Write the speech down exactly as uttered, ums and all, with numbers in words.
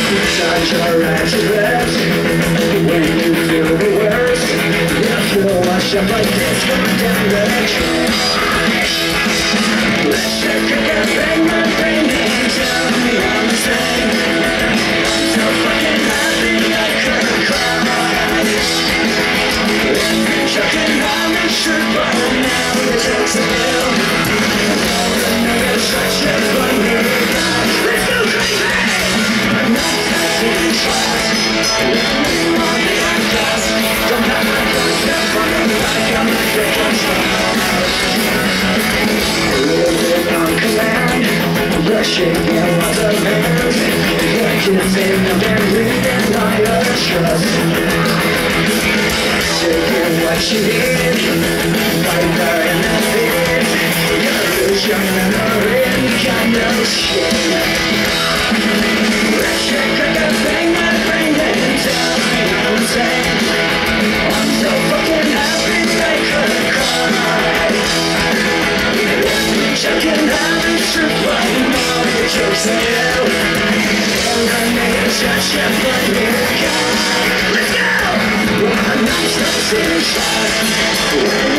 Such a ratchet when you feel the worst. You feel washed up like this going down the track. Let's shake it and bang my brain and tell me I'm the same. I'm so fucking happy I could cry. Chucking on my shirt, but now it takes a pill. All the niggas such a funny guy. Let's go crazy. I'm not touching trust. Living on the outcast. Don't have my concept for the back. I'm not taking trust. Living on command. Rushing in what the man's. Kissing up and reading all your trust. Taking what you need. Right there in that feed. You're young and already got no shit. Let's shake like a bang my brain and tell me I'm insane. I'm so fucking happy I could cry. Chucking out the truth right now, the joke's on you. And I made a such a funny guy. Let's go! One night's not finished.